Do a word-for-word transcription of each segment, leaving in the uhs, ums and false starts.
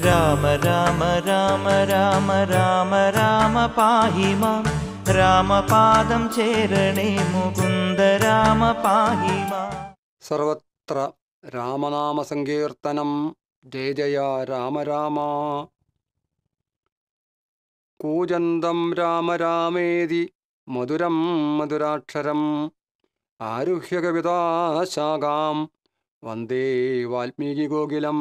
രാമ രാമ രാമ രാമ രാമ രാമ പാഹി മാം രാമപാദം ചേരണേ മുകുന്ദ രാമ പാഹി മാം. സർവത്ര രാമനാമ സങ്കീർത്തനം. ജയ ജയ രാമ രാമ. കൂജന്തം രാമ രാമേതി മധുരം മധുരാക്ഷരം ആരുഹ്യ കവിതാശാഖാം വന്ദേ വാൽമീകി കോകിലം.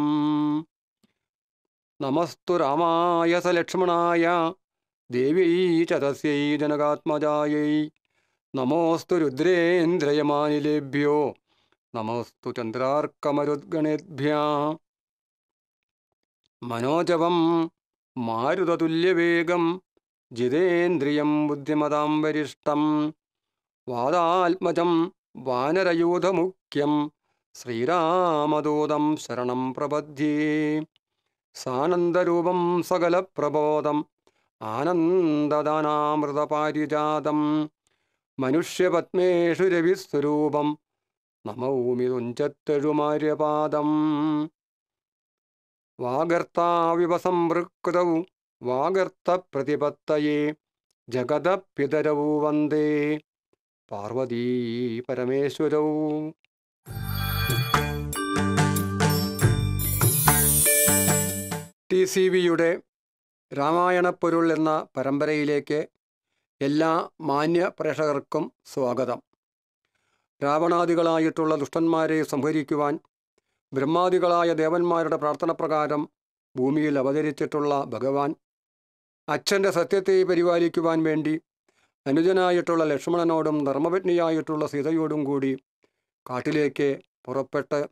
നമസ്തു രാമായ സലക്ഷ്മണായ ദേവ്യൈ ച തസ്യൈ ജനകാത്മജായൈ. നമോസ്തു രുദ്രേന്ദ്രയമാനിലേഭ്യോ നമോസ്തു ചന്ദ്രാർക്കമരുദ്ഗണേഭ്യഃ. മനോജവം മാരുതതുല്യവേഗം ജിതേന്ദ്രിയം ബുദ്ധിമതാം വരിഷ്ടം. വാദാത്മജം വാനരയൂഥമുഖ്യം ശ്രീരാമദൂതം ശരണം പ്രപദ്യേ. സാനന്ദരൂപം സകലപ്രബോധം ആനന്ദദാനാമൃതപാരിജാതം. മനുഷ്യപത്മേഷു രവിസ്വരൂപം നമൗമി തുഞ്ചത്തെഴുമാര്യപാദം. വാഗർത്താവിവ സംവൃക്തൗ വാഗർത്തപ്രതിപത്തയേ ജഗദപിതരൗ വന്ദേ പാർവതീ പരമേശ്വരൗ. ടി സി വിയുടെ രാമായണപ്പൊരുൾ എന്ന പരമ്പരയിലേക്ക് എല്ലാ മാന്യ പ്രേക്ഷകർക്കും സ്വാഗതം. രാവണാദികളായിട്ടുള്ള ദുഷ്ടന്മാരെ സംഹരിക്കുവാൻ ബ്രഹ്മാദികളായ ദേവന്മാരുടെ പ്രാർത്ഥനപ്രകാരം ഭൂമിയിൽ അവതരിച്ചിട്ടുള്ള ഭഗവാൻ അച്ഛൻ്റെ സത്യത്തെ പരിപാലിക്കുവാൻ വേണ്ടി അനുജനായിട്ടുള്ള ലക്ഷ്മണനോടും ധർമ്മപത്നിയായിട്ടുള്ള സീതയോടും കൂടി കാട്ടിലേക്ക് പുറപ്പെട്ട്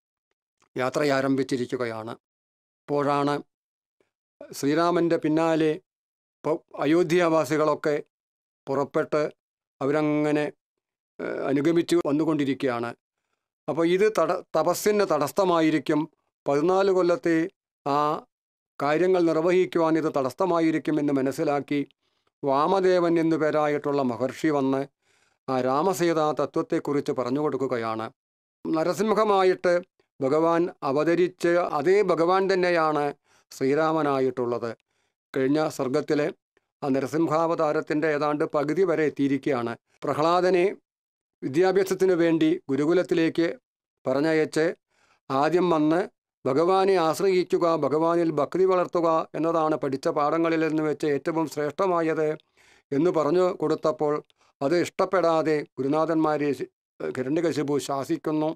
യാത്രയാരംഭിച്ചിരിക്കുകയാണ്. അപ്പോഴാണ് ശ്രീരാമൻ്റെ പിന്നാലെ അയോധ്യാവാസികളൊക്കെ പുറപ്പെട്ട് അവരങ്ങനെ അനുഗമിച്ച് വന്നുകൊണ്ടിരിക്കുകയാണ്. അപ്പോൾ ഇത് തട തപസ്സിന് തടസ്സമായിരിക്കും. പതിനാല് കൊല്ലത്തെ ആ കാര്യങ്ങൾ നിർവഹിക്കുവാൻ ഇത് തടസ്സമായിരിക്കും എന്ന് മനസ്സിലാക്കി വാമദേവൻ എന്നു പേരായിട്ടുള്ള മഹർഷി വന്ന് ആ രാമസീതാ തത്വത്തെക്കുറിച്ച് പറഞ്ഞു കൊടുക്കുകയാണ്. നരസിംഹമായിട്ട് ഭഗവാൻ അവതരിച്ച് അതേ ഭഗവാൻ തന്നെയാണ് ശ്രീരാമനായിട്ടുള്ളത്. കഴിഞ്ഞ സർഗത്തിലെ ആ നരസിംഹാവതാരത്തിൻ്റെ ഏതാണ്ട് പകുതി വരെ എത്തിയിരിക്കുകയാണ്. പ്രഹ്ലാദനെ വിദ്യാഭ്യാസത്തിനു വേണ്ടി ഗുരുകുലത്തിലേക്ക് പറഞ്ഞയച്ച് ആദ്യം വന്ന് ഭഗവാനെ ആശ്രയിക്കുക, ഭഗവാനിൽ ഭക്തി വളർത്തുക എന്നതാണ് പഠിച്ച പാഠങ്ങളിൽ നിന്ന് വെച്ച് ഏറ്റവും ശ്രേഷ്ഠമായത് എന്ന് പറഞ്ഞു കൊടുത്തപ്പോൾ അത് ഇഷ്ടപ്പെടാതെ ഗുരുനാഥന്മാരെ ഹിരണ്യകശിപു ശാസിക്കുന്നു.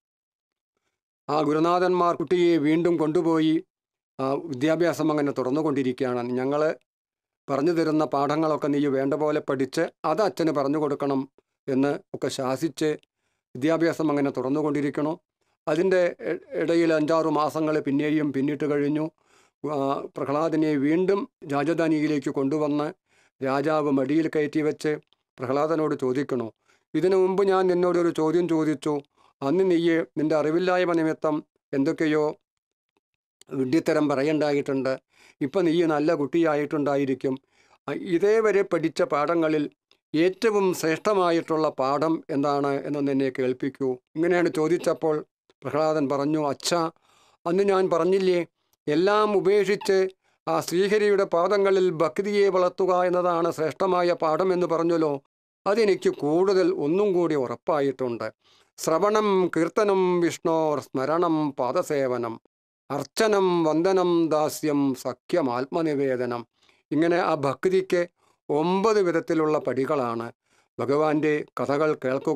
ആ ഗുരുനാഥന്മാർ കുട്ടിയെ വീണ്ടും കൊണ്ടുപോയി ആ വിദ്യാഭ്യാസം അങ്ങനെ തുറന്നുകൊണ്ടിരിക്കുകയാണ്. ഞങ്ങൾ പറഞ്ഞു തരുന്ന പാഠങ്ങളൊക്കെ നീ വേണ്ട പോലെ പഠിച്ച് അത് അച്ഛന് പറഞ്ഞു കൊടുക്കണം എന്ന് ഒക്കെ ശാസിച്ച് വിദ്യാഭ്യാസം അങ്ങനെ തുറന്നുകൊണ്ടിരിക്കണം. അതിൻ്റെ ഇടയിൽ അഞ്ചാറു മാസങ്ങൾ പിന്നെയും പിന്നിട്ട് കഴിഞ്ഞു. പ്രഹ്ലാദനെ വീണ്ടും രാജധാനിയിലേക്ക് കൊണ്ടുവന്ന് രാജാവ് മടിയിൽ കയറ്റി വെച്ച് പ്രഹ്ലാദനോട് ചോദിക്കണു, ഇതിനു മുമ്പ് ഞാൻ നിന്നോടൊരു ചോദ്യം ചോദിച്ചു, അന്ന് നീയെ നിൻ്റെ അറിവില്ലായ്മ നിമിത്തം എന്തൊക്കെയോ വിഡ്ഢിത്തരം പറയണ്ടായിട്ടുണ്ട്, ഇപ്പം നീ നല്ല കുട്ടിയായിട്ടുണ്ടായിരിക്കും. ഇതേവരെ പഠിച്ച പാഠങ്ങളിൽ ഏറ്റവും ശ്രേഷ്ഠമായിട്ടുള്ള പാഠം എന്താണ് എന്നൊന്ന് എന്നെ കേൾപ്പിക്കൂ. ഇങ്ങനെയാണ് ചോദിച്ചപ്പോൾ പ്രഹ്ലാദൻ പറഞ്ഞു, അച്ഛാ, അന്ന് ഞാൻ പറഞ്ഞില്ലേ, എല്ലാം ഉപേക്ഷിച്ച് ആ ശ്രീഹരിയുടെ പാദങ്ങളിൽ ഭക്തിയെ വളർത്തുക എന്നതാണ് ശ്രേഷ്ഠമായ പാഠം എന്ന് പറഞ്ഞല്ലോ. അതെനിക്ക് കൂടുതൽ ഒന്നും കൂടി ഉറപ്പായിട്ടുണ്ട്. ശ്രവണം കീർത്തനം വിഷ്ണോർ സ്മരണം പാദസേവനം അർച്ചനം വന്ദനം ദാസ്യം സഖ്യം ആത്മനിവേദനം. ഇങ്ങനെ ആ ഭക്തിക്ക് ഒമ്പത് വിധത്തിലുള്ള പടികളാണ്. ഭഗവാന്റെ കഥകൾ കേൾക്കുക.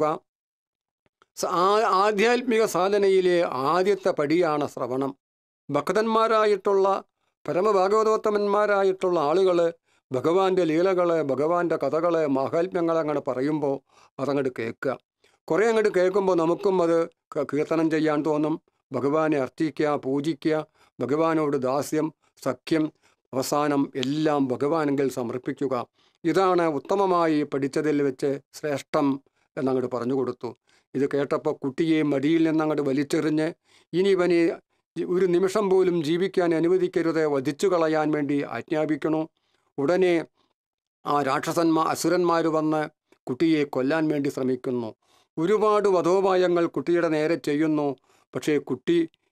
ആധ്യാത്മിക സാധനയിലെ ആദ്യത്തെ പടിയാണ് ശ്രവണം. ഭക്തന്മാരായിട്ടുള്ള പരമഭാഗവതോത്തമന്മാരായിട്ടുള്ള ആളുകൾ ഭഗവാന്റെ ലീലകൾ, ഭഗവാന്റെ കഥകൾ, മാഹാത്മ്യങ്ങൾ അങ്ങനെ പറയുമ്പോൾ അതങ്ങോട്ട് കേൾക്കുക. കുറേ അങ്ങോട്ട് കേൾക്കുമ്പോൾ നമുക്കും അത് കീർത്തനം ചെയ്യാൻ തോന്നും. ഭഗവാനെ അർച്ചിക്കുക, പൂജിക്കുക, ഭഗവാനോട് ദാസ്യം, സഖ്യം, അവസാനം എല്ലാം ഭഗവാനെങ്കിൽ സമർപ്പിക്കുക. ഇതാണ് ഉത്തമമായി പഠിച്ചതിൽ വെച്ച് ശ്രേഷ്ഠം എന്നങ്ങോട്ട് പറഞ്ഞു കൊടുത്തു. ഇത് കേട്ടപ്പോൾ കുട്ടിയെ മടിയിൽ നിന്നങ്ങോട്ട് വലിച്ചെറിഞ്ഞ് ഇനി ഇവനെ ഒരു നിമിഷം പോലും ജീവിക്കാൻ അനുവദിക്കരുത്, വധിച്ചു കളയാൻ വേണ്ടി ആജ്ഞാപിക്കണു. ഉടനെ ആ രാക്ഷസന്മാർ അസുരന്മാർ വന്ന് കുട്ടിയെ കൊല്ലാൻ വേണ്ടി ശ്രമിക്കുന്നു. ഒരുപാട് വധോപായങ്ങൾ കുട്ടിയുടെ നേരെ ചെയ്യുന്നു. പക്ഷേ കുട്ടി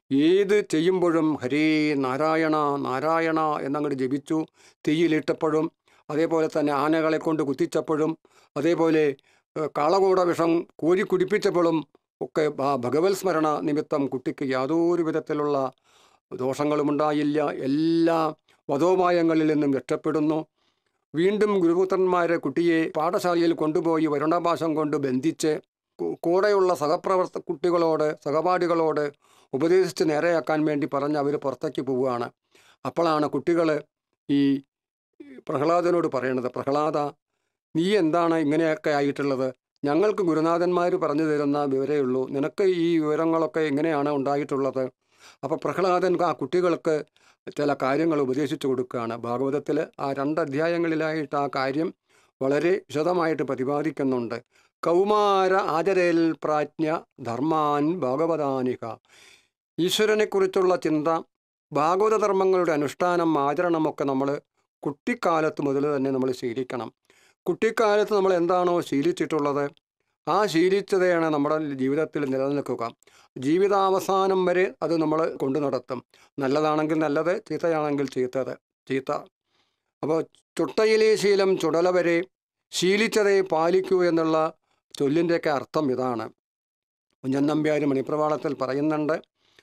ഏത് ചെയ്യുമ്പോഴും ഹരേ നാരായണ നാരായണ എന്നങ്ങോട്ട് ജപിച്ചു. തീയിലിട്ടപ്പോഴും, അതേപോലെ തന്നെ ആനകളെ കൊണ്ട് കുത്തിച്ചപ്പോഴും, അതേപോലെ കാളകൂട വിഷം കോരി കുടിപ്പിച്ചപ്പോഴും ഒക്കെ ആ ഭഗവത് സ്മരണ നിമിത്തം കുട്ടിക്ക് യാതൊരു വിധത്തിലുള്ള ദോഷങ്ങളുമുണ്ടായില്ല. എല്ലാ വധോപായങ്ങളിൽ നിന്നും രക്ഷപ്പെടുന്നു. വീണ്ടും ഗുരുപുത്രന്മാരെ കുട്ടിയെ പാഠശാലയിൽ കൊണ്ടുപോയി വരുണഭാഷം കൊണ്ട് ബന്ധിച്ച് കൂടെയുള്ള സഹപ്രവർത്ത കുട്ടികളോട് സഹപാഠികളോട് ഉപദേശിച്ച് നേരെയാക്കാൻ വേണ്ടി പറഞ്ഞ് അവർ പുറത്തേക്ക് പോവുകയാണ്. അപ്പോഴാണ് കുട്ടികൾ ഈ പ്രഹ്ലാദനോട് പറയണത്, പ്രഹ്ലാദ, നീ എന്താണ് ഇങ്ങനെയൊക്കെ ആയിട്ടുള്ളത്? ഞങ്ങൾക്ക് ഗുരുനാഥന്മാർ പറഞ്ഞു തരുന്ന വിവരമേ ഉള്ളൂ, നിനക്ക് ഈ വിവരങ്ങളൊക്കെ എങ്ങനെയാണ് ഉണ്ടായിട്ടുള്ളത്? അപ്പോൾ പ്രഹ്ലാദൻ ആ കുട്ടികൾക്ക് ചില കാര്യങ്ങൾ ഉപദേശിച്ചു കൊടുക്കുകയാണ്. ഭാഗവതത്തിൽ ആ രണ്ട് അധ്യായങ്ങളിലായിട്ട് ആ കാര്യം വളരെ വിശദമായിട്ട് പ്രതിപാദിക്കുന്നുണ്ട്. കൗമാര ആചരേൽ പ്രാജ്ഞ ധർമാൻ ഭാഗവതാനിക. ഈശ്വരനെക്കുറിച്ചുള്ള ചിന്ത, ഭാഗവത ധർമ്മങ്ങളുടെ അനുഷ്ഠാനം, ആചരണമൊക്കെ നമ്മൾ കുട്ടിക്കാലത്ത് മുതൽ തന്നെ നമ്മൾ ശീലിക്കണം. കുട്ടിക്കാലത്ത് നമ്മൾ എന്താണോ ശീലിച്ചിട്ടുള്ളത് ആ ശീലിച്ചതയാണ് നമ്മുടെ ജീവിതത്തിൽ നിലനിൽക്കുക. ജീവിതാവസാനം വരെ അത് നമ്മൾ കൊണ്ടു നടത്തും. നല്ലതാണെങ്കിൽ നല്ലത്, ചീത്തയാണെങ്കിൽ ചീത്തത് ചീത്ത. അപ്പോൾ ചുട്ടയിലെ ശീലം ചുടല വരെ, ശീലിച്ചതേ പാലിക്കൂ എന്നുള്ള ചൊല്ലിൻ്റെയൊക്കെ അർത്ഥം ഇതാണ്. കുഞ്ഞൻ നമ്പ്യാർ മണിപ്രവാളത്തിൽ പറയുന്നുണ്ട്,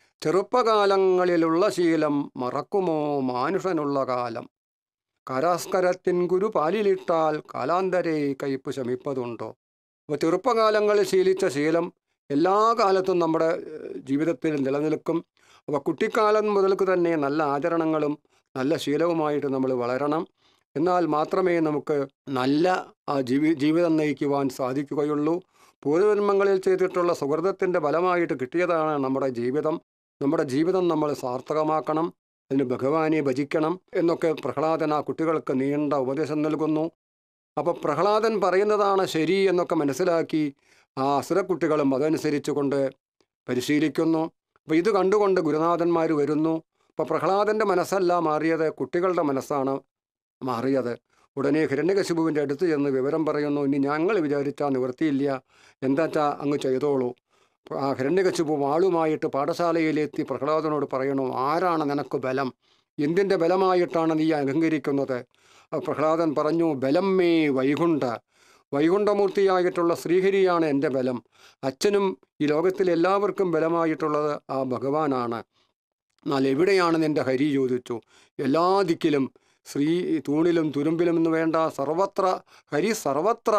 ചെറുപ്പകാലങ്ങളിലുള്ള ശീലം മറക്കുമോ മാനുഷനുള്ള കാലം, കാരാസ്കരത്തിൻ ഗുരു പാലിലിട്ടാൽ കാലാന്തരെ കയ്പ് ശമിപ്പതുണ്ടോ. അപ്പോൾ ചെറുപ്പകാലങ്ങളിൽ ശീലിച്ച ശീലം എല്ലാ കാലത്തും നമ്മുടെ ജീവിതത്തിൽ നിലനിൽക്കും. അപ്പോൾ കുട്ടിക്കാലം മുതൽക്ക് തന്നെ നല്ല ആചരണങ്ങളും നല്ല ശീലവുമായിട്ട് നമ്മൾ വളരണം. എന്നാൽ മാത്രമേ നമുക്ക് നല്ല ജീവി ജീവിതം നയിക്കുവാൻ സാധിക്കുകയുള്ളൂ. പൂർവജന്മങ്ങളിൽ ചെയ്തിട്ടുള്ള സുഹൃതത്തിൻ്റെ ഫലമായിട്ട് കിട്ടിയതാണ് നമ്മുടെ ജീവിതം. നമ്മുടെ ജീവിതം നമ്മൾ സാർത്ഥകമാക്കണം, അതിന് ഭഗവാനെ ഭജിക്കണം എന്നൊക്കെ പ്രഹ്ലാദൻ ആ കുട്ടികൾക്ക് നീണ്ട ഉപദേശം നൽകുന്നു. അപ്പോൾ പ്രഹ്ലാദൻ പറയുന്നതാണ് ശരി എന്നൊക്കെ മനസ്സിലാക്കി ആ അസുരക്കുട്ടികളും അതനുസരിച്ച് കൊണ്ട് പരിശീലിക്കുന്നു. അപ്പോൾ ഇത് കണ്ടുകൊണ്ട് ഗുരുനാഥന്മാർ വരുന്നു. അപ്പോൾ പ്രഹ്ലാദൻ്റെ മനസ്സല്ല മാറിയത്, കുട്ടികളുടെ മനസ്സാണ് മാറിയത്. ഉടനെ ഹിരണ്യകശിപുവിൻ്റെ അടുത്ത് ചെന്ന് വിവരം പറയുന്നു, ഇനി ഞങ്ങൾ വിചാരിച്ചാൽ നിവൃത്തിയില്ല, എന്താ വെച്ചാൽ അങ്ങ് ചെയ്തോളൂ. ആ ഹിരണ്യകശിപു വാളുമായിട്ട് പാഠശാലയിലെത്തി പ്രഹ്ലാദനോട് പറയണു, ആരാണ് നിനക്ക് ബലം? എന്തിൻ്റെ ബലമായിട്ടാണ് നീ അഹങ്കരിക്കുന്നത്? പ്രഹ്ലാദൻ പറഞ്ഞു, ബലം മേ വൈകുണ്ഠ, വൈകുണ്ഠമൂർത്തിയായിട്ടുള്ള ശ്രീഹരിയാണ് എൻ്റെ ബലം. അച്ഛനും ഈ ലോകത്തിലെ എല്ലാവർക്കും ബലമായിട്ടുള്ളത് ആ ഭഗവാനാണ്. എന്നാൽ എവിടെയാണ് നിൻ്റെ ഹരി ചോദിച്ചു. എല്ലാ ദിക്കിലും, ശ്രീ തൂണിലും തുരുമ്പിലും എന്ന് വേണ്ട, സർവത്ര ഹരി സർവത്ര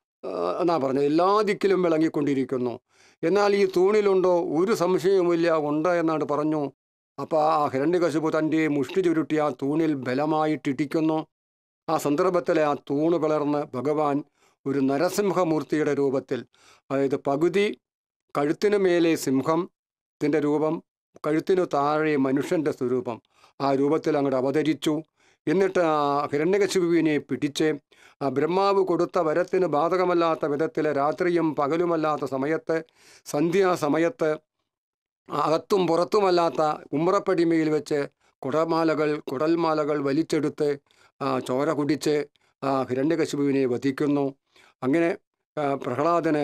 എന്നാ പറഞ്ഞത്, എല്ലാ ദിക്കിലും വിളങ്ങിക്കൊണ്ടിരിക്കുന്നു. എന്നാൽ ഈ തൂണിലുണ്ടോ? ഒരു സംശയവുമില്ല, ഉണ്ട് എന്നാണ് പറഞ്ഞു. അപ്പോൾ ആ ഹിരണ്യകശിപു തൻ്റെ മുഷ്ടി ചുരുട്ടി ആ തൂണിൽ ബലമായിട്ടിടിക്കുന്നു. ആ സന്ദർഭത്തിൽ ആ തൂണ് പിളർന്ന് ഭഗവാൻ ഒരു നരസിംഹമൂർത്തിയുടെ രൂപത്തിൽ, അതായത് പകുതി കഴുത്തിനു മേലെ സിംഹം ഇതിൻ്റെ രൂപം, കഴുത്തിനു താഴെ മനുഷ്യൻ്റെ സ്വരൂപം, ആ രൂപത്തിൽ അങ്ങോട്ട് അവതരിച്ചു. എന്നിട്ട് ആ ഹിരണ്യകശിപുവിനെ പിടിച്ച് ആ ബ്രഹ്മാവ് കൊടുത്ത വരത്തിന് ബാധകമല്ലാത്ത വിധത്തിൽ രാത്രിയും പകലുമല്ലാത്ത സമയത്ത്, സന്ധ്യാസമയത്ത്, അകത്തും പുറത്തുമല്ലാത്ത ഉമ്രപ്പടിമയിൽ വെച്ച് കുടമാലകൾ കുടൽമാലകൾ വലിച്ചെടുത്ത് ചോര കുടിച്ച് ആ ഹിരണ്യകശിപുവിനെ വധിക്കുന്നു. അങ്ങനെ പ്രഹ്ലാദന്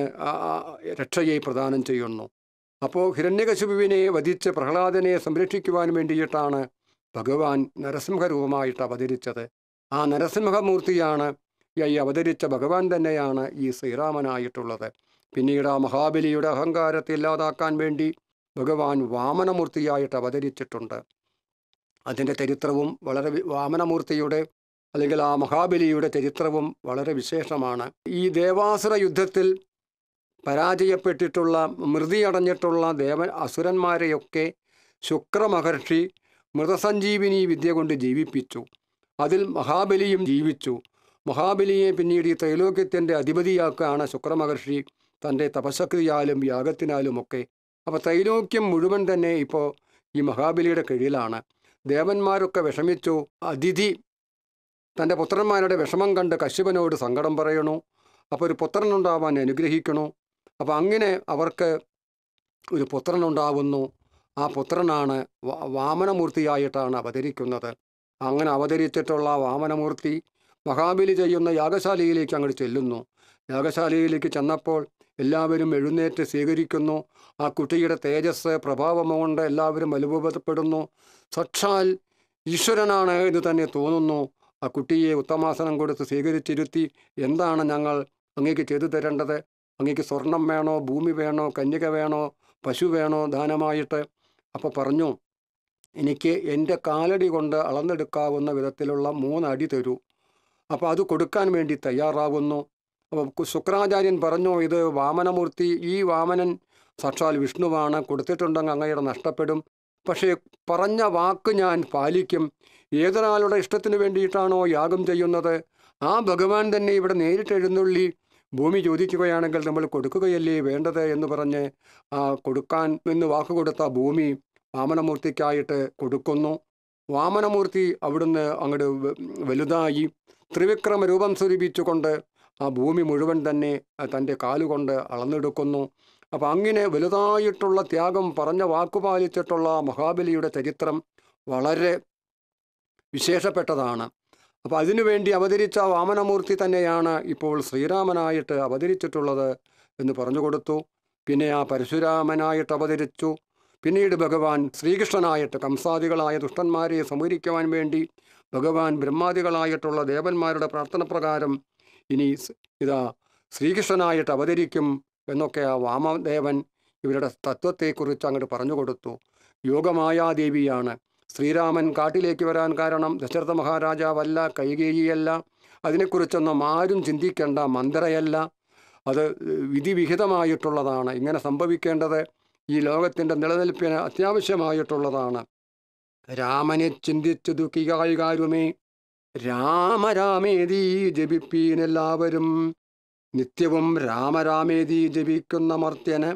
രക്ഷയെ പ്രദാനം ചെയ്യുന്നു. അപ്പോൾ ഹിരണ്യകശിപുവിനെ വധിച്ച് പ്രഹ്ലാദനെ സംരക്ഷിക്കുവാൻ വേണ്ടിയിട്ടാണ് ഭഗവാൻ നരസിംഹരൂപമായിട്ട് അവതരിച്ചത്. ആ നരസിംഹമൂർത്തിയാണ് ഈ അവതരിച്ച ഭഗവാൻ തന്നെയാണ് ഈ ശ്രീരാമനായിട്ടുള്ളത്. പിന്നീട് ആ മഹാബലിയുടെ അഹങ്കാരത്തെ ഇല്ലാതാക്കാൻ വേണ്ടി ഭഗവാൻ വാമനമൂർത്തിയായിട്ട് അവതരിച്ചിട്ടുണ്ട്. അതിൻ്റെ ചരിത്രവും വളരെ, വാമനമൂർത്തിയുടെ അല്ലെങ്കിൽ ആ മഹാബലിയുടെ ചരിത്രവും വളരെ വിശേഷമാണ്. ഈ ദേവാസുര യുദ്ധത്തിൽ പരാജയപ്പെട്ടിട്ടുള്ള, മൃതിയടഞ്ഞിട്ടുള്ള ദേവ അസുരന്മാരെയൊക്കെ ശുക്രമഹർഷി മൃതസഞ്ജീവിനി വിദ്യ കൊണ്ട് ജീവിപ്പിച്ചു. അതിൽ മഹാബലിയും ജീവിച്ചു. മഹാബലിയെ പിന്നീട് ഈ ത്രൈലോക്യത്തിൻ്റെ അധിപതിയാക്കുകയാണ് ശുക്രമഹർഷി തൻ്റെ തപശക്തിയാലും യാഗത്തിനാലുമൊക്കെ. അപ്പോൾ ത്രൈലോക്യം മുഴുവൻ തന്നെ ഇപ്പോൾ ഈ മഹാബലിയുടെ കീഴിലാണ്. ദേവന്മാരൊക്കെ വിഷമിച്ചു. അതിഥി തൻ്റെ പുത്രന്മാരുടെ വിഷമം കണ്ട് കശ്യപനോട് സങ്കടം പറയണു. അപ്പോൾ ഒരു പുത്രനുണ്ടാവാൻ അനുഗ്രഹിക്കണു. അപ്പോൾ അങ്ങനെ അവർക്ക് ഒരു പുത്രനുണ്ടാവുന്നു. ആ പുത്രനാണ് വാമനമൂർത്തിയായിട്ടാണ് അവതരിക്കുന്നത്. അങ്ങനെ അവതരിച്ചിട്ടുള്ള വാമനമൂർത്തി മഹാബലി ചെയ്യുന്ന യാഗശാലയിലേക്ക് അങ്ങോട്ട് ചെല്ലുന്നു. യാഗശാലയിലേക്ക് ചെന്നപ്പോൾ എല്ലാവരും എഴുന്നേറ്റ് സ്വീകരിക്കുന്നു. ആ കുട്ടിയുടെ തേജസ് പ്രഭാവം കൊണ്ട് എല്ലാവരും അനുഭവപ്പെടുന്നു. സാക്ഷാൽ ഈശ്വരനാണ് എന്ന് തന്നെ തോന്നുന്നു. ആ കുട്ടിയെ ഉത്തമാസനം കൊടുത്ത് സ്വീകരിച്ചിരുത്തി, എന്താണ് ഞങ്ങൾ അങ്ങേക്ക് ചെയ്തു തരേണ്ടത്? അങ്ങേക്ക് സ്വർണം വേണോ, ഭൂമി വേണോ, കന്യക വേണോ, പശു വേണോ ദാനമായിട്ട്? അപ്പോൾ പറഞ്ഞു, എനിക്ക് എൻ്റെ കാലടി കൊണ്ട് അളന്നെടുക്കാവുന്ന വിധത്തിലുള്ള മൂന്നടി തരൂ. അപ്പോൾ അത് കൊടുക്കാൻ വേണ്ടി തയ്യാറാകുന്നു. അപ്പോൾ ശുക്രാചാര്യൻ പറഞ്ഞു, ഇത് വാമനമൂർത്തി, ഈ വാമനൻ സാക്ഷാൽ വിഷ്ണുവാണ്, കൊടുത്തിട്ടുണ്ടെങ്കിൽ അങ്ങയുടെ നഷ്ടപ്പെടും. പക്ഷേ പറഞ്ഞ വാക്ക് ഞാൻ പാലിക്കും. ഏതൊരാളുടെ ഇഷ്ടത്തിന് വേണ്ടിയിട്ടാണോ യാഗം ചെയ്യുന്നത്, ആ ഭഗവാൻ തന്നെ ഇവിടെ നേരിട്ട് എഴുന്നള്ളി ഭൂമി ചോദിക്കുകയാണെങ്കിൽ നമ്മൾ കൊടുക്കുകയല്ലേ വേണ്ടത് എന്ന് പറഞ്ഞ് ആ കൊടുക്കാൻ എന്ന് വാക്ക് കൊടുത്ത ഭൂമി വാമനമൂർത്തിക്കായിട്ട് കൊടുക്കുന്നു. വാമനമൂർത്തി അവിടുന്ന് അങ്ങോട്ട് വലുതായി ത്രിവിക്രമ രൂപം സ്വരൂപിച്ചുകൊണ്ട് ആ ഭൂമി മുഴുവൻ തന്നെ തൻ്റെ കാലുകൊണ്ട് അളന്നെടുക്കുന്നു. അപ്പം അങ്ങനെ വലുതായിട്ടുള്ള ത്യാഗം പറഞ്ഞ വാക്കുപാലിച്ചിട്ടുള്ള മഹാബലിയുടെ ചരിത്രം വളരെ വിശേഷപ്പെട്ടതാണ്. അപ്പോൾ അതിനുവേണ്ടി അവതരിച്ച വാമനമൂർത്തി തന്നെയാണ് ഇപ്പോൾ ശ്രീരാമനായിട്ട് അവതരിച്ചിട്ടുള്ളത് എന്ന് പറഞ്ഞു കൊടുത്തു. പിന്നെ ആ പരശുരാമനായിട്ട് അവതരിച്ചു. പിന്നീട് ഭഗവാൻ ശ്രീകൃഷ്ണനായിട്ട് കംസാദികളായ ദുഷ്ടന്മാരെ സംഹരിക്കുവാൻ വേണ്ടി ഭഗവാൻ ബ്രഹ്മാദികളായിട്ടുള്ള ദേവന്മാരുടെ പ്രാർത്ഥന പ്രകാരം ഇനി ഇതാ ശ്രീകൃഷ്ണനായിട്ട് അവതരിക്കും എന്നൊക്കെ ആ വാമദേവൻ ഇവരുടെ തത്വത്തെക്കുറിച്ച് അങ്ങോട്ട് പറഞ്ഞു കൊടുത്തു. യോഗമായാദേവിയാണ്. ശ്രീരാമൻ കാട്ടിലേക്ക് വരാൻ കാരണം ദശരഥ മഹാരാജാവല്ല, കൈകേയിയല്ല. അതിനെക്കുറിച്ചൊന്നും ആരും ചിന്തിക്കേണ്ട, മന്ത്രയല്ല. അത് വിധിവിഹിതമായിട്ടുള്ളതാണ്. ഇങ്ങനെ സംഭവിക്കേണ്ടത് ഈ ലോകത്തിൻ്റെ നിലനിൽപ്പിന് അത്യാവശ്യമായിട്ടുള്ളതാണ്. രാമനെ ചിന്തിച്ചു ദുഃഖികാരുമേ, രാമരാമേതി ജപിപ്പീനെല്ലാവരും. നിത്യവും രാമരാമേതി ജപിക്കുന്ന മർത്യന്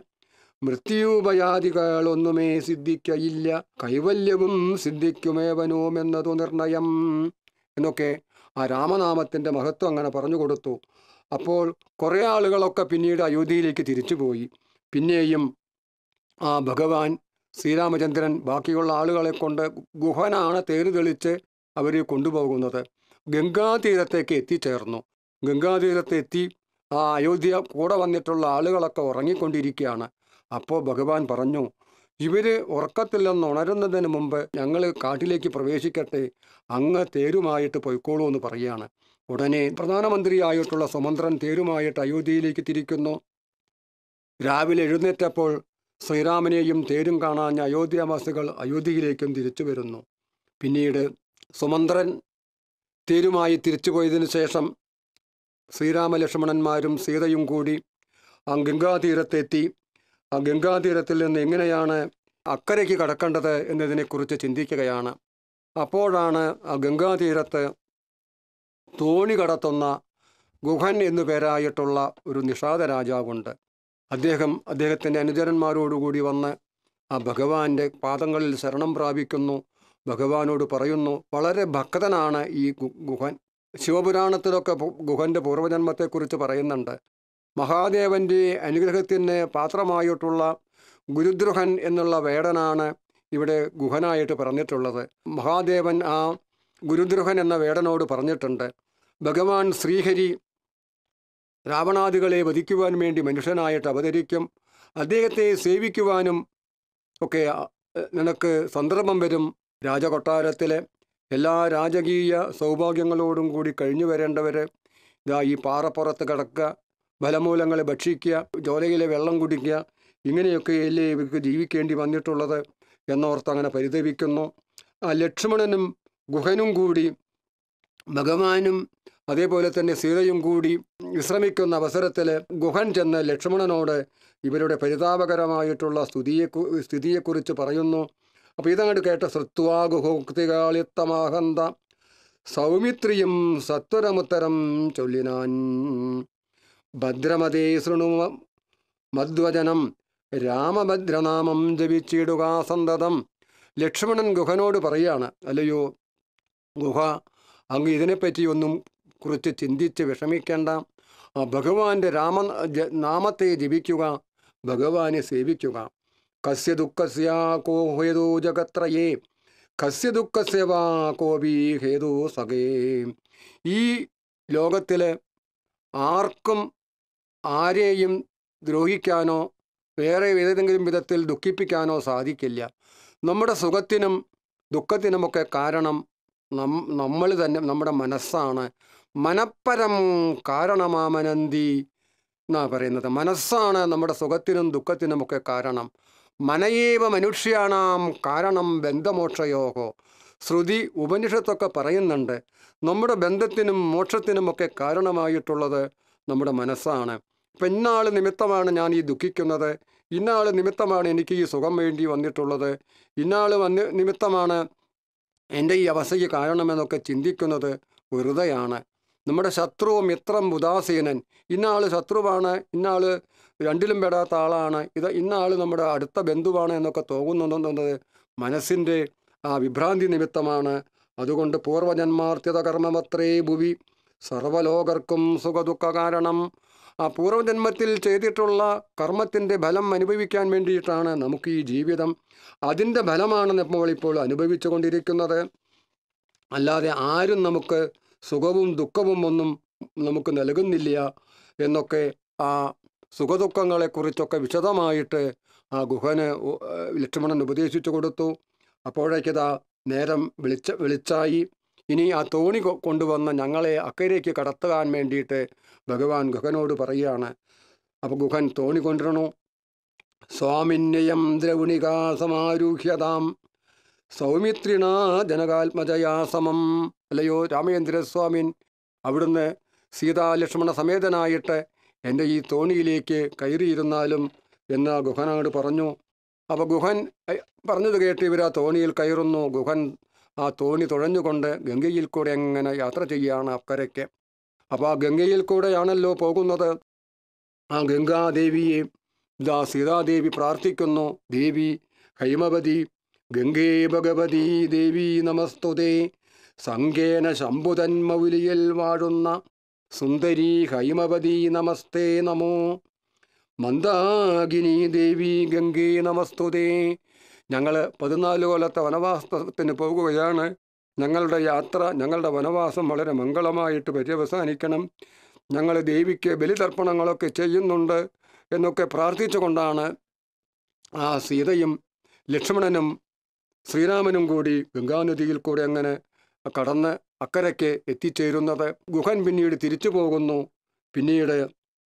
മൃത്യുഭയാദികളൊന്നുമേ സിദ്ധിക്കയില്ല, കൈവല്യവും സിദ്ധിക്കുമേവനോമെന്നതു നിർണയം എന്നൊക്കെ ആ രാമനാമത്തിൻ്റെ മഹത്വം അങ്ങനെ പറഞ്ഞു കൊടുത്തു. അപ്പോൾ കുറേ ആളുകളൊക്കെ പിന്നീട് അയോധ്യയിലേക്ക് തിരിച്ചുപോയി. പിന്നെയും ആ ഭഗവാൻ ശ്രീരാമചന്ദ്രൻ ബാക്കിയുള്ള ആളുകളെ കൊണ്ട് ഗുഹനാണ് തേര് തെളിച്ച് അവർ കൊണ്ടുപോകുന്നത്. ഗംഗാതീരത്തേക്ക് എത്തിച്ചേർന്നു. ഗംഗാതീരത്തെത്തി ആ അയോധ്യ കൂടെ വന്നിട്ടുള്ള ആളുകളൊക്കെ ഉറങ്ങിക്കൊണ്ടിരിക്കുകയാണ്. അപ്പോൾ ഭഗവാൻ പറഞ്ഞു, ഇവർ ഉറക്കത്തിൽ നിന്ന് ഉണരുന്നതിന് മുമ്പ് ഞങ്ങൾ കാട്ടിലേക്ക് പ്രവേശിക്കട്ടെ, അങ്ങ് തേരുമായിട്ട് പൊയ്ക്കോളൂ എന്ന് പറയുകയാണ്. ഉടനെ പ്രധാനമന്ത്രിയായിട്ടുള്ള സുമന്ത്രൻ തേരുമായിട്ട് അയോധ്യയിലേക്ക് തിരിക്കുന്നു. രാവിലെ എഴുന്നേറ്റപ്പോൾ ശ്രീരാമനെയും തേരും കാണാൻ അയോധ്യാവാസികൾ അയോധ്യയിലേക്കും തിരിച്ചു വരുന്നു. പിന്നീട് സുമന്ത്രൻ തേരുമായി തിരിച്ചു പോയതിനു ശേഷം ശ്രീരാമലക്ഷ്മണന്മാരും സീതയും കൂടി ആ ഗംഗാതീരത്തെത്തി. ആ ഗംഗാതീരത്തിൽ നിന്ന് എങ്ങനെയാണ് അക്കരയ്ക്ക് കടക്കേണ്ടത് എന്നതിനെക്കുറിച്ച് ചിന്തിക്കുകയാണ്. അപ്പോഴാണ് ആ ഗംഗാതീരത്ത് തോണി കടത്തുന്ന ഗുഹൻ എന്നു പേരായിട്ടുള്ള ഒരു നിഷാദ രാജാവുണ്ട്. അദ്ദേഹം അദ്ദേഹത്തിൻ്റെ അനുചരന്മാരോടുകൂടി വന്ന് ആ ഭഗവാന്റെ പാദങ്ങളിൽ ശരണം പ്രാപിക്കുന്നു. ഭഗവാനോട് പറയുന്നു, വളരെ ഭക്തനാണ് ഈ ഗുഹൻ. ശിവപുരാണത്തിലൊക്കെ ഗുഹൻ്റെ പൂർവ്വജന്മത്തെക്കുറിച്ച് പറയുന്നുണ്ട്. മഹാദേവൻ്റെ അനുഗ്രഹത്തിന് പാത്രമായിട്ടുള്ള ഗുരുദ്രുഹൻ എന്നുള്ള വേടനാണ് ഇവിടെ ഗുഹനായിട്ട് പറഞ്ഞിട്ടുള്ളത്. മഹാദേവൻ ആ ഗുരുദ്രുഹൻ എന്ന വേടനോട് പറഞ്ഞിട്ടുണ്ട്, ഭഗവാൻ ശ്രീഹരി രാവണാദികളെ വധിക്കുവാൻ വേണ്ടി മനുഷ്യനായിട്ട് അവതരിക്കും, അദ്ദേഹത്തെ സേവിക്കുവാനും ഒക്കെ നിനക്ക് സന്ദർഭം വരും. രാജകൊട്ടാരത്തിലെ എല്ലാ രാജകീയ സൗഭാഗ്യങ്ങളോടും കൂടി കഴിഞ്ഞു വരേണ്ടവർ ഇതാ ഈ പാറപ്പുറത്ത് കിടക്കുക, ഫലമൂലങ്ങൾ ഭക്ഷിക്കുക, ജോലയിലെ വെള്ളം കുടിക്കുക, ഇങ്ങനെയൊക്കെയല്ലേ ഇവർക്ക് ജീവിക്കേണ്ടി വന്നിട്ടുള്ളത് എന്നോർത്ത് അങ്ങനെ പരിതപിക്കുന്നു. ആ ലക്ഷ്മണനും ഗുഹനും കൂടി ഭഗവാനും അതേപോലെ തന്നെ സീതയും കൂടി വിശ്രമിക്കുന്ന അവസരത്തിൽ ഗുഹൻ ചെന്ന് ലക്ഷ്മണനോട് ഇവരുടെ പരിതാപകരമായിട്ടുള്ള സ്തുതിയെ സ്ഥിതിയെക്കുറിച്ച് പറയുന്നു. അപ്പോൾ ഇതങ്ങോട്ട് കേട്ട ശ്രുത്വാ ഗുഹോക്തികാളിത്തമാഹന്ത സൗമിത്രിയും സത്വരമുത്തരം ചൊല്ലിനാൻ, ഭദ്രമതേ ശൃണു മദ്വചനം രാമഭദ്രനാമം ജപിച്ചിടുക സന്തതം. ലക്ഷ്മണൻ ഗുഹനോട് പറയാണ്, അല്ലയോ ഗുഹ, അങ്ങ് ഇതിനെപ്പറ്റിയൊന്നും കുറിച്ച് ചിന്തിച്ച് വിഷമിക്കേണ്ട. ഭഗവാന്റെ രാമ നാമത്തെ ജപിക്കുക, ഭഗവാനെ സേവിക്കുക. കസ്യ ദുഃഖസ്യ കോ ഹേതു ജഗത്രയേ കസ്യ ദുഃഖസ്യ വാ കോപി ഹേതു സഖേ. ഈ ലോകത്തിൽ ആർക്കും ആരെയും ദ്രോഹിക്കാനോ വേറെ ഏതെങ്കിലും വിധത്തിൽ ദുഃഖിപ്പിക്കാനോ സാധിക്കില്ല. നമ്മുടെ സുഖത്തിനും ദുഃഖത്തിനുമൊക്കെ കാരണം നം നമ്മൾ തന്നെ, നമ്മുടെ മനസ്സാണ്. മനപ്പരം കാരണമാമനന്തി എന്നാ പറയുന്നത്. മനസ്സാണ് നമ്മുടെ സുഖത്തിനും ദുഃഖത്തിനുമൊക്കെ കാരണം. മനയേവ മനുഷ്യാണാം കാരണം ബന്ധമോക്ഷയോഹോ. ശ്രുതി ഉപനിഷത്തൊക്കെ പറയുന്നുണ്ട്, നമ്മുടെ ബന്ധത്തിനും മോക്ഷത്തിനുമൊക്കെ കാരണമായിട്ടുള്ളത് നമ്മുടെ മനസ്സാണ്. ഇപ്പം ഇന്നാൾ നിമിത്തമാണ് ഞാൻ ഈ ദുഃഖിക്കുന്നത്, ഇന്നാൾ നിമിത്തമാണ് എനിക്ക് ഈ സുഖം വേണ്ടി വന്നിട്ടുള്ളത്, ഇന്നാൾ വന്ന് നിമിത്തമാണ് എൻ്റെ ഈ അവസ്ഥയ്ക്ക് കാരണമെന്നൊക്കെ ചിന്തിക്കുന്നത് വെറുതെയാണ്. നമ്മുടെ ശത്രു മിത്രം ഉദാസീനൻ, ഇന്നാൾ ശത്രുവാണ്, ഇന്നാൾ രണ്ടിലും പെടാത്ത ആളാണ്, ഇത് ഇന്നാൾ നമ്മുടെ അടുത്ത ബന്ധുവാണ് എന്നൊക്കെ തോന്നുന്നത് മനസ്സിൻ്റെ ആ വിഭ്രാന്തി നിമിത്തമാണ്. അതുകൊണ്ട് പൂർവജന്മാർത്തിത കർമ്മമത്രേ ഭുവി സർവലോകർക്കും സുഖദുഃഖ കാരണം. ആ പൂർവജന്മത്തിൽ ചെയ്തിട്ടുള്ള കർമ്മത്തിൻ്റെ ഫലം അനുഭവിക്കാൻ വേണ്ടിയിട്ടാണ് നമുക്ക് ഈ ജീവിതം. അതിൻ്റെ ഫലമാണ് നമ്മൾ ഇപ്പോൾ അനുഭവിച്ചു കൊണ്ടിരിക്കുന്നത്. അല്ലാതെ ആരും നമുക്ക് സുഖവും ദുഃഖവും ഒന്നും നമുക്ക് നൽകുന്നില്ല എന്നൊക്കെ ആ സുഖദുഃഖങ്ങളെക്കുറിച്ചൊക്കെ വിശദമായിട്ട് ആ ഗുഹന് ലക്ഷ്മണൻ ഉപദേശിച്ചു കൊടുത്തു. അപ്പോഴേക്കിതാ നേരം വെളിച്ച വെളിച്ചായി. ഇനി ആ തോണി കൊണ്ടുവന്ന് ഞങ്ങളെ അക്കരയ്ക്ക് കടത്താൻ വേണ്ടിയിട്ട് ഭഗവാൻ ഗുഹനോട് പറയുകയാണ്. അപ്പോൾ ഗുഹൻ തോണി കൊണ്ടുവരണു. സ്വാമിന്യം ദ്രൗണികാസമാരൂഹ്യതാം സൗമിത്രിണാ ജനകാത്മജയാ സമം. അല്ലയോ രാമചന്ദ്രസ്വാമിൻ, അവിടുന്ന് സീതാലക്ഷ്മണ സമേതനായിട്ട് എൻ്റെ ഈ തോണിയിലേക്ക് കയറിയിരുന്നാലും എന്ന് ഗുഹനോട് പറഞ്ഞു. അപ്പോൾ ഗുഹൻ പറഞ്ഞത് കേട്ട് ഇവർ ആ തോണിയിൽ കയറുന്നു. ഗുഹൻ ആ തോണി തുഴഞ്ഞുകൊണ്ട് ഗംഗയിൽ കൂടെ എങ്ങനെ യാത്ര ചെയ്യുകയാണ് അക്കരയ്ക്ക്. അപ്പോൾ ആ ഗംഗയിൽ കൂടെയാണല്ലോ പോകുന്നത്. ആ ഗംഗാദേവിയെ ഇതാ സീതാദേവി പ്രാർത്ഥിക്കുന്നു. ദേവി ഹൈമവതി ഗംഗേ ഭഗവതി ദേവി നമസ്തുതേ. സംഘേന ശംഭുതന്മൗലിയിൽ വാഴുന്ന സുന്ദരി ഹൈമവതി നമസ്തേ നമോ. മന്ദാകിനി ദേവി ഗംഗേ നമസ്തുതേ. ഞങ്ങൾ പതിനാല് കൊല്ലത്തെ വനവാസത്തിന് പോകുകയാണ്. ഞങ്ങളുടെ യാത്ര, ഞങ്ങളുടെ വനവാസം വളരെ മംഗളമായിട്ട് പര്യവസാനിക്കണം. ഞങ്ങൾ ദേവിക്ക് ബലിതർപ്പണങ്ങളൊക്കെ ചെയ്യുന്നുണ്ട് എന്നൊക്കെ പ്രാർത്ഥിച്ചുകൊണ്ടാണ് ആ സീതയും ലക്ഷ്മണനും ശ്രീരാമനും കൂടി ഗംഗാനദിയിൽ കൂടെ അങ്ങനെ കടന്ന് അക്കരയ്ക്ക് എത്തിച്ചേരുന്നത്. ഗുഹൻ പിന്നീട് തിരിച്ചു പോകുന്നു. പിന്നീട്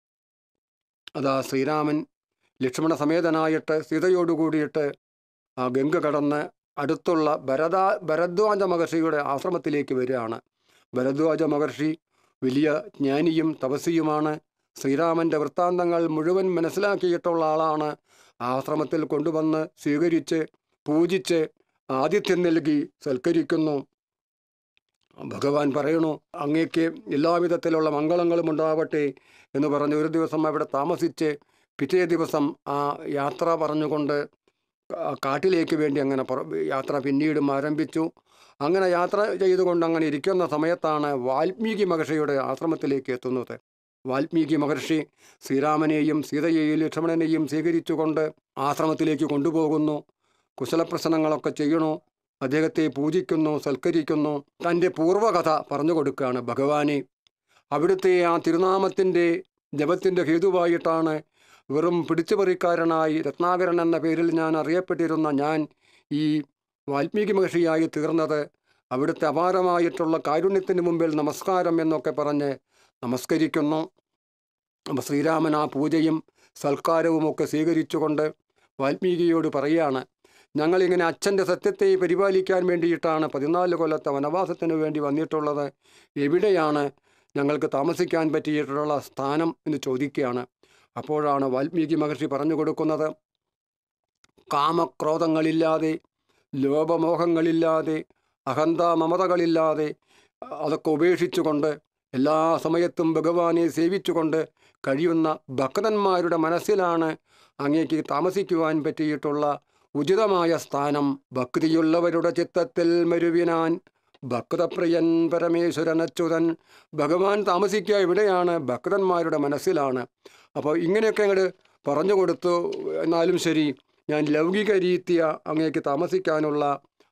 അതാ ശ്രീരാമൻ ലക്ഷ്മണ സമേതനായിട്ട് സീതയോടുകൂടിയിട്ട് ആ ഗംഗ കടന്ന് അടുത്തുള്ള ഭരത ഭരദ്വാജ മഹർഷിയുടെ ആശ്രമത്തിലേക്ക് വരികയാണ്. ഭരദ്വാജ മഹർഷി വലിയ ജ്ഞാനിയും തപസ്വിയുമാണ്. ശ്രീരാമൻ്റെ വൃത്താന്തങ്ങൾ മുഴുവൻ മനസ്സിലാക്കിയിട്ടുള്ള ആളാണ്. ആശ്രമത്തിൽ കൊണ്ടുവന്ന് സ്വീകരിച്ച് പൂജിച്ച് ആതിഥ്യം നൽകി സൽക്കരിക്കുന്നു. ഭഗവാൻ പറയണു, അങ്ങേക്ക് എല്ലാവിധത്തിലുള്ള മംഗളങ്ങളും ഉണ്ടാവട്ടെ എന്ന് പറഞ്ഞ് ഒരു ദിവസം അവിടെ താമസിച്ച് പിറ്റേ ദിവസം ആ യാത്ര പറഞ്ഞുകൊണ്ട് കാട്ടിലേക്ക് വേണ്ടി അങ്ങനെ യാത്ര പിന്നീടും ആരംഭിച്ചു. അങ്ങനെ യാത്ര ചെയ്തുകൊണ്ട് അങ്ങനെ ഇരിക്കുന്ന സമയത്താണ് വാൽമീകി മഹർഷിയുടെ ആശ്രമത്തിലേക്ക് എത്തുന്നത്. വാൽമീകി മഹർഷി ശ്രീരാമനെയും സീതയെയും ലക്ഷ്മണനെയും സ്വീകരിച്ചുകൊണ്ട് ആശ്രമത്തിലേക്ക് കൊണ്ടുപോകുന്നു. കുശലപ്രശ്നങ്ങളൊക്കെ ചെയ്യണു. അദ്ദേഹത്തെ പൂജിക്കുന്നു, സൽക്കരിക്കുന്നു. തൻ്റെ പൂർവ്വകഥ പറഞ്ഞു കൊടുക്കുകയാണ്. ഭഗവാനെ, അവിടുത്തെ ആ തിരുനാമത്തിൻ്റെ ജപത്തിൻ്റെ ഹേതുവായിട്ടാണ് വെറും പിടിച്ചുപറിക്കാരനായി രത്നാകരൻ എന്ന പേരിൽ ഞാൻ അറിയപ്പെട്ടിരുന്ന ഞാൻ ഈ വാൽമീകി മഹർഷിയായി തീർന്നത്. അവിടുത്തെ അപാരമായിട്ടുള്ള കാരുണ്യത്തിന് മുമ്പിൽ നമസ്കാരം എന്നൊക്കെ പറഞ്ഞ് നമസ്കരിക്കുന്നു. അപ്പോൾ ശ്രീരാമൻ ആ പൂജയും സൽക്കാരവുമൊക്കെ സ്വീകരിച്ചുകൊണ്ട് വാൽമീകിയോട് പറയുകയാണ്, ഞങ്ങളിങ്ങനെ അച്ഛൻ്റെ സത്യത്തെ പരിപാലിക്കാൻ വേണ്ടിയിട്ടാണ് പതിനാല് കൊല്ലത്തെ വനവാസത്തിന് വേണ്ടി വന്നിട്ടുള്ളത്. എവിടെയാണ് ഞങ്ങൾക്ക് താമസിക്കാൻ പറ്റിയിട്ടുള്ള സ്ഥാനം എന്ന് ചോദിക്കുകയാണ്. അപ്പോഴാണ് വാൽമീകി മഹർഷി പറഞ്ഞു കൊടുക്കുന്നത്, കാമക്രോധങ്ങളില്ലാതെ, ലോഭമോഹങ്ങളില്ലാതെ, അഹന്ത മമതകളില്ലാതെ അതൊക്കെ ഉപേക്ഷിച്ചുകൊണ്ട് എല്ലാ സമയത്തും ഭഗവാനെ സേവിച്ചുകൊണ്ട് കഴിയുന്ന ഭക്തന്മാരുടെ മനസ്സിലാണ് അങ്ങേക്ക് താമസിക്കുവാൻ പറ്റിയിട്ടുള്ള ഉചിതമായ സ്ഥാനം. ഭക്തിയുള്ളവരുടെ ചിത്തത്തിൽ മരുവിനാൻ ഭക്തപ്രിയൻ പരമേശ്വരനച്യുതൻ. ഭഗവാൻ താമസിക്കുക എവിടെയാണ്? ഭക്തന്മാരുടെ മനസ്സിലാണ്. അപ്പോൾ ഇങ്ങനെയൊക്കെ അങ്ങോട്ട് പറഞ്ഞു കൊടുത്തു. എന്നാലും ശരി, ഞാൻ ലൗകിക രീതിയ അങ്ങേക്ക് താമസിക്കാനുള്ള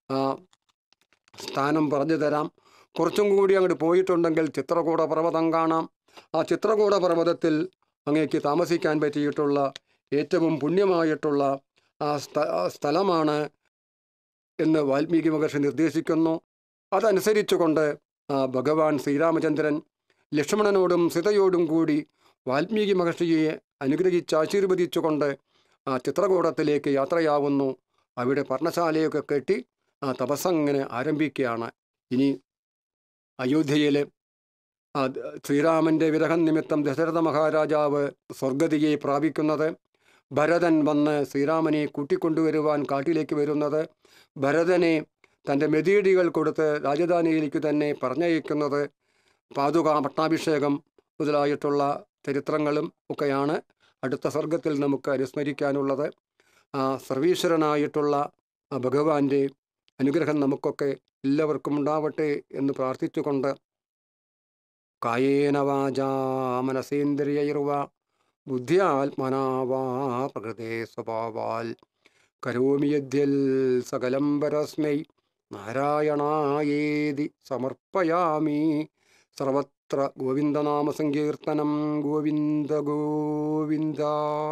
സ്ഥാനം പറഞ്ഞു തരാം. കുറച്ചും കൂടി അങ്ങോട്ട് പോയിട്ടുണ്ടെങ്കിൽ ചിത്രകൂട പർവ്വതം കാണാം. ആ ചിത്രകൂട പർവ്വതത്തിൽ അങ്ങേക്ക് താമസിക്കാൻ പറ്റിയിട്ടുള്ള ഏറ്റവും പുണ്യമായിട്ടുള്ള ആ സ്ഥലമാണ് എന്ന് വാൽമീകി മഹർഷി നിർദ്ദേശിക്കുന്നു. അതനുസരിച്ചുകൊണ്ട് ഭഗവാൻ ശ്രീരാമചന്ദ്രൻ ലക്ഷ്മണനോടും സീതയോടും കൂടി വാൽമീകി മഹർഷിയെ അനുഗ്രഹിച്ച് ആശീർവദിച്ചുകൊണ്ട് ആ ചിത്രകൂടത്തിലേക്ക് യാത്രയാവുന്നു. അവിടെ പർണശാലയൊക്കെ കെട്ടി ആ തപസ്സങ്ങനെ ആരംഭിക്കുകയാണ്. ഇനി അയോധ്യയിൽ ശ്രീരാമൻ്റെ വിരഹം നിമിത്തം ദശരഥ മഹാരാജാവ് സ്വർഗതിയെ പ്രാപിക്കുന്നത്, ഭരതൻ വന്ന് ശ്രീരാമനെ കൂട്ടിക്കൊണ്ടുവരുവാൻ കാട്ടിലേക്ക് വരുന്നത്, ഭരതനെ തൻ്റെ മെതിയടികൾ കൊടുത്ത് രാജധാനിയിലേക്ക് തന്നെ പറഞ്ഞയക്കുന്നത്, പാതുക പട്ടാഭിഷേകം മുതലായിട്ടുള്ള ചരിത്രങ്ങളും ഒക്കെയാണ് അടുത്ത സർഗത്തിൽ നമുക്ക് അനുസ്മരിക്കാനുള്ളത്. ആ സർവീശ്വരനായിട്ടുള്ള ആ ഭഗവാന്റെ അനുഗ്രഹം നമുക്കൊക്കെ എല്ലാവർക്കും ഉണ്ടാവട്ടെ എന്ന് പ്രാർത്ഥിച്ചുകൊണ്ട് കായേന വാചാ മനസേന്ദ്രിയൈർവാ ബുദ്ധ്യാത്മനാ വാ പ്രകൃതേ സ്വഭാവാൽ കരോമി യദ്യൽ സകലം പരസ്മൈ നാരായണായേതി സമർപ്പയാമി. സർവത്ര ഗോവിന്ദനാമ സങ്കീർത്തനം. ഗോവിന്ദ ഗോവിന്ദ.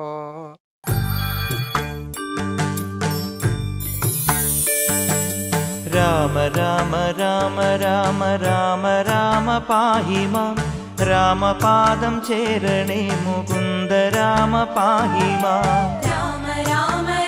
രാമ രാമ രാമ രാമ രാമ രാമ പാഹി മാം. രാമപാദം ചേരണേ മുകുന്ദ രാമ പാഹി മാം. രാമ രാമ